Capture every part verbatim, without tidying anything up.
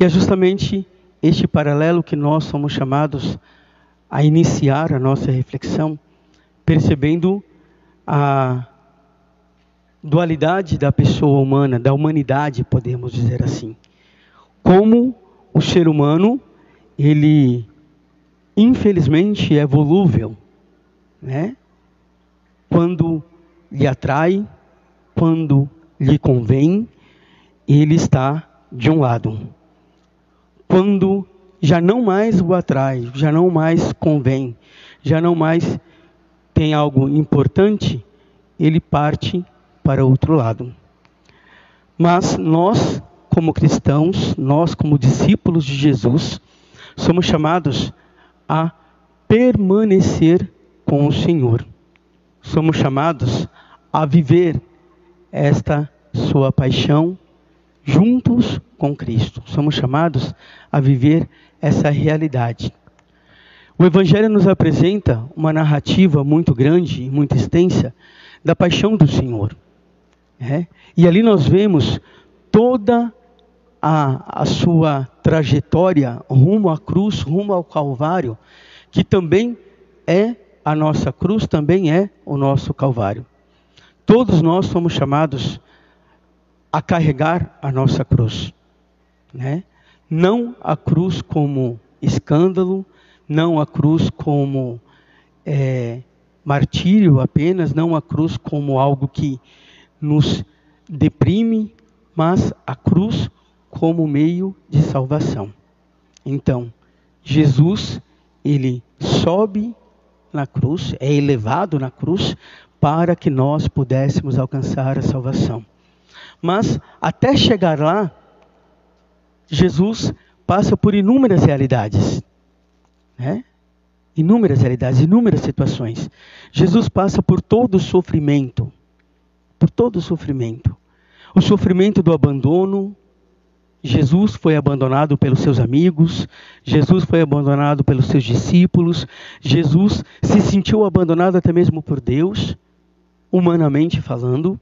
E é justamente este paralelo que nós somos chamados a iniciar a nossa reflexão, percebendo a dualidade da pessoa humana, da humanidade, podemos dizer assim. Como o ser humano, ele infelizmente é volúvel, né? Quando lhe atrai, quando lhe convém, ele está de um lado. Quando já não mais o atrai, já não mais convém, já não mais tem algo importante, ele parte para outro lado. Mas nós, como cristãos, nós como discípulos de Jesus, somos chamados a permanecer com o Senhor. Somos chamados a viver esta sua paixão juntos com Cristo. Somos chamados a viver essa realidade. O Evangelho nos apresenta uma narrativa muito grande e muito extensa da paixão do Senhor. É? E ali nós vemos toda a, a sua trajetória rumo à cruz, rumo ao Calvário, que também é a nossa cruz, também é o nosso Calvário. Todos nós somos chamados a carregar a nossa cruz, né? Não a cruz como escândalo, não a cruz como é, martírio apenas, não a cruz como algo que nos deprime, mas a cruz como meio de salvação. Então, Jesus, ele sobe na cruz, é elevado na cruz, para que nós pudéssemos alcançar a salvação. Mas, até chegar lá, Jesus passa por inúmeras realidades, né? Inúmeras realidades, inúmeras situações. Jesus passa por todo o sofrimento, por todo o sofrimento. O sofrimento do abandono. Jesus foi abandonado pelos seus amigos, Jesus foi abandonado pelos seus discípulos, Jesus se sentiu abandonado até mesmo por Deus, humanamente falando.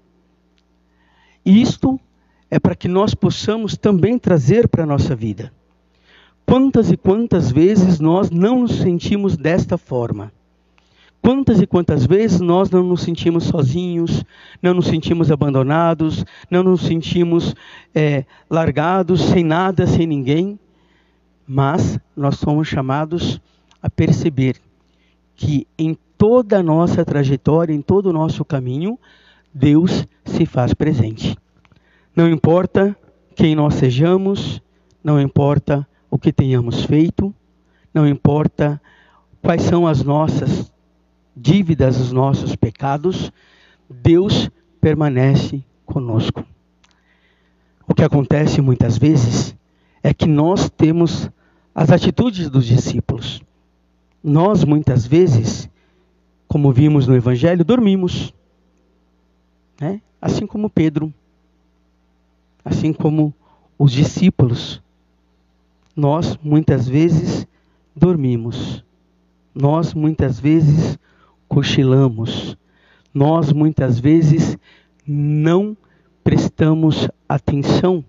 Isto é para que nós possamos também trazer para a nossa vida. Quantas e quantas vezes nós não nos sentimos desta forma? Quantas e quantas vezes nós não nos sentimos sozinhos, não nos sentimos abandonados, não nos sentimos é, largados, sem nada, sem ninguém. Mas nós somos chamados a perceber que em toda a nossa trajetória, em todo o nosso caminho, Deus se faz presente. Não importa quem nós sejamos, não importa o que tenhamos feito, não importa quais são as nossas dívidas, os nossos pecados, Deus permanece conosco. O que acontece muitas vezes é que nós temos as atitudes dos discípulos. Nós muitas vezes, como vimos no Evangelho, dormimos, né? Assim como Pedro, assim como os discípulos, nós muitas vezes dormimos, nós muitas vezes cochilamos, nós muitas vezes não prestamos atenção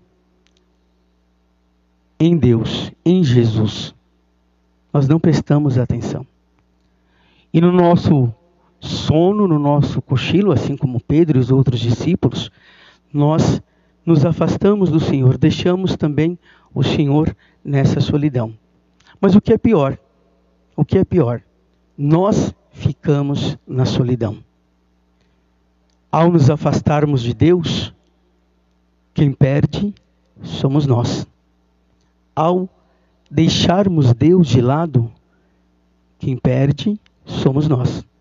em Deus, em Jesus. Nós não prestamos atenção. E no nosso sono, no nosso cochilo, assim como Pedro e os outros discípulos, nós nos afastamos do Senhor, deixamos também o Senhor nessa solidão. Mas o que é pior? O que é pior? Nós ficamos na solidão. Ao nos afastarmos de Deus, quem perde somos nós. Ao deixarmos Deus de lado, quem perde somos nós.